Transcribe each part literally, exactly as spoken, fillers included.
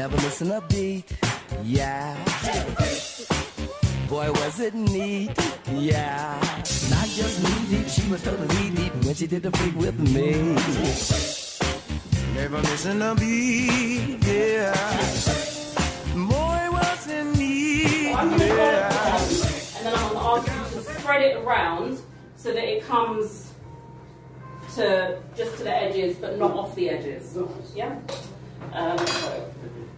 never missing a beat, yeah. Boy, was it neat, yeah. Not just knee deep, she was totally deep when she did the freak with me. Never missing a beat, yeah. Boy, was it neat, yeah. And then I'm going to ask you to spread it around so that it comes to just to the edges, but not off the edges. Yeah. Um, so.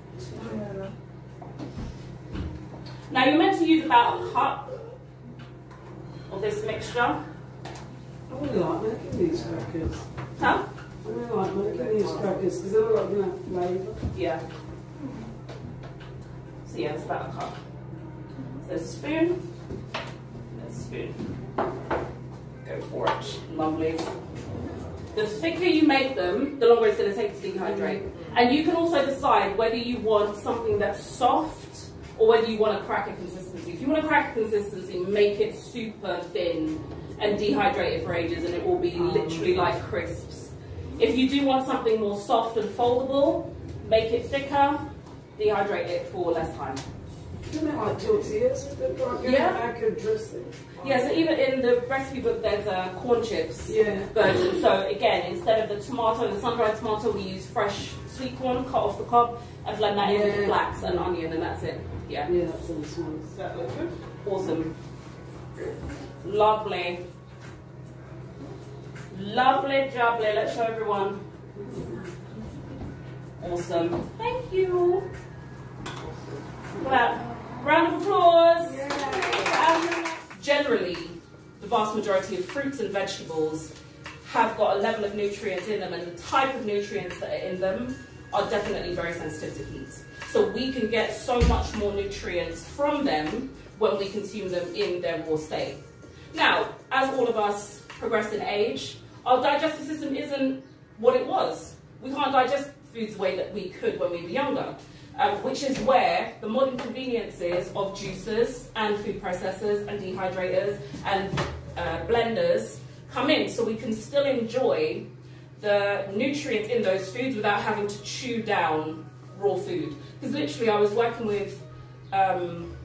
Now you're meant to use about a cup of this mixture. I really like making these crackers. Huh? I really like making these crackers because they're not going to have flavour. Yeah. So yeah, it's about a cup. So there's a spoon. There's a spoon. Go for it. Lovely. The thicker you make them, the longer it's going to take to dehydrate. And you can also decide whether you want something that's soft or whether you want a cracker consistency. If you want a cracker consistency, make it super thin and dehydrate it for ages and it will be literally like crisps. If you do want something more soft and foldable, make it thicker, dehydrate it for less time. Isn't it like tortillas? Like Yeah. I could dressing. Yeah, so even in the recipe book there's a corn chips Yeah. version. So again, instead of the tomato, the sun-dried tomato, we use fresh sweet corn, cut off the cob, and blend that in with Yeah. flax and onion, and that's it. Yeah. Yeah, that sounds nice. That looks good. Awesome. Lovely. Lovely jubbly. Let's show everyone. Awesome. Thank you. Well, round of applause. Um, generally, the vast majority of fruits and vegetables have got a level of nutrients in them, and the type of nutrients that are in them are definitely very sensitive to heat. So we can get so much more nutrients from them when we consume them in their raw state. Now, as all of us progress in age, our digestive system isn't what it was. We can't digest foods the way that we could when we were younger, um, which is where the modern conveniences of juicers and food processors and dehydrators and uh, blenders come in, so we can still enjoy the nutrients in those foods without having to chew down raw food. Because literally I was working with um,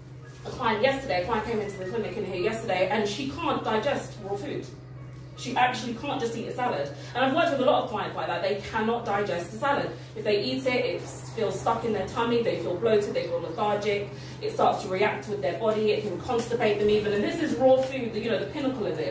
a client yesterday, a client came into the clinic in here yesterday, and she can't digest raw food. She actually can't just eat a salad. And I've worked with a lot of clients like that. They cannot digest a salad. If they eat it, it feels stuck in their tummy, they feel bloated, they feel lethargic, it starts to react with their body, it can constipate them even. And this is raw food, you know, the pinnacle of it.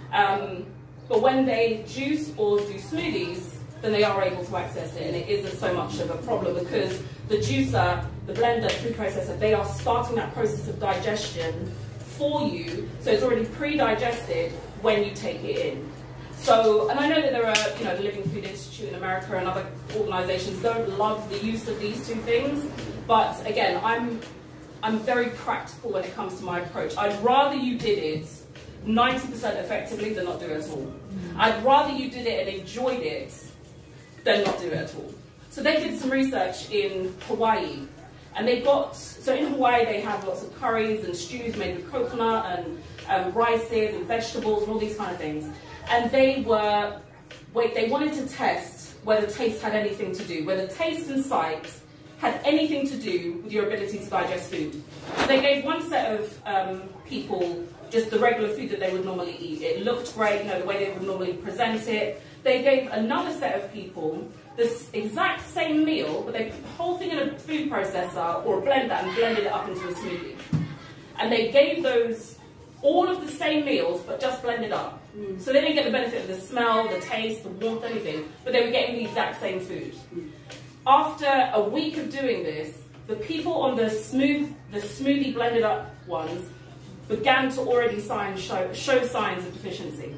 Um, but when they juice or do smoothies, then they are able to access it, and it isn't so much of a problem because the juicer, the blender, food processor, they are starting that process of digestion for you, so it's already pre-digested when you take it in. So, and I know that there are, you know, the Living Food Institute in America and other organizations don't love the use of these two things, but again, I'm, I'm very practical when it comes to my approach. I'd rather you did it ninety percent effectively than not do it at all. I'd rather you did it and enjoyed it than not do it at all. So they did some research in Hawaii, and they got, so in Hawaii they have lots of curries and stews made with coconut and um, rices and vegetables and all these kind of things. And they were, wait, they wanted to test whether taste had anything to do, whether taste and sight had anything to do with your ability to digest food. So they gave one set of um, people just the regular food that they would normally eat. It looked great, you know, the way they would normally present it. They gave another set of people this exact same meal, but they put the whole thing in a food processor or a blender and blended it up into a smoothie. And they gave those all of the same meals, but just blended up. Mm. So they didn't get the benefit of the smell, the taste, the warmth, anything, but they were getting the exact same food. Mm. After a week of doing this, the people on the smooth, the smoothie blended up ones began to already sign, show, show signs of deficiency.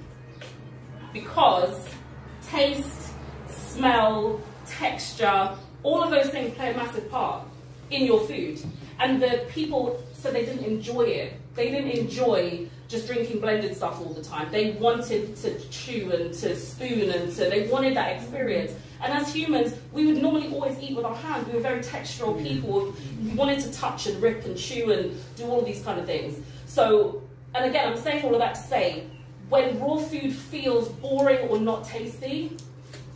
Because taste, smell, texture, all of those things play a massive part in your food. And the people said they didn't enjoy it. They didn't enjoy just drinking blended stuff all the time. They wanted to chew and to spoon and to, they wanted that experience. And as humans, we would normally always eat with our hands. We were very textural people. We wanted to touch and rip and chew and do all of these kind of things. So, and again, I'm saying all of that to say, when raw food feels boring or not tasty,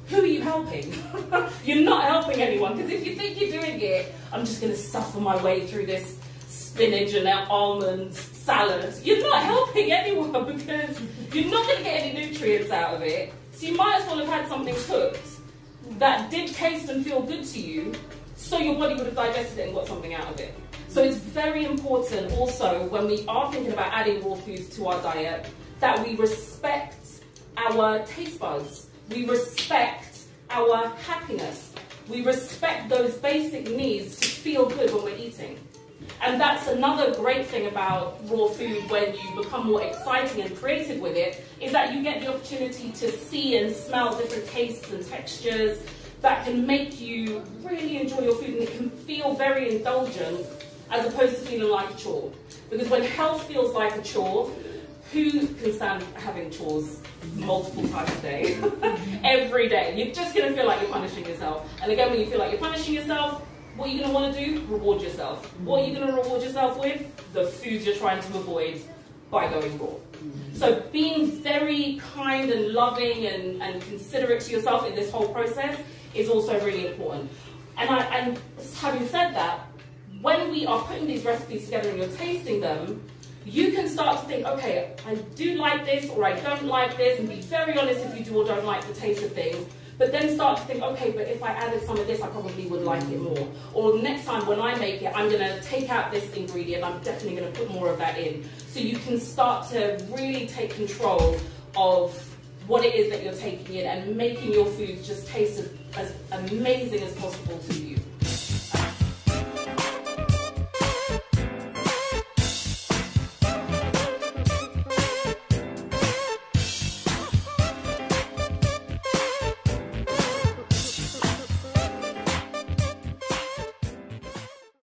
who are you helping? You're not helping anyone, because if you think you're doing it, I'm just going to suffer my way through this spinach and almond salad. You're not helping anyone, because you're not going to get any nutrients out of it. So you might as well have had something cooked that did taste and feel good to you, so your body would have digested it and got something out of it. So it's very important also, when we are thinking about adding raw foods to our diet, that we respect our taste buds. We respect our happiness. We respect those basic needs to feel good when we're eating. And that's another great thing about raw food when you become more exciting and creative with it, is that you get the opportunity to see and smell different tastes and textures that can make you really enjoy your food, and it can feel very indulgent as opposed to feeling like a chore. Because when health feels like a chore, who can stand having chores multiple times a day, every day? You're just going to feel like you're punishing yourself. And again, when you feel like you're punishing yourself, what are you going to want to do? Reward yourself. What are you going to reward yourself with? The foods you're trying to avoid by going raw. So being very kind and loving and, and considerate to yourself in this whole process is also really important. And, I, and having said that, when we are putting these recipes together and you're tasting them, you can start to think, okay, I do like this or I don't like this, and be very honest if you do or don't like the taste of things. But then start to think, okay, but if I added some of this, I probably would like it more. Or next time when I make it, I'm going to take out this ingredient, I'm definitely going to put more of that in. So you can start to really take control of what it is that you're taking in and making your food just taste as, as amazing as possible to you.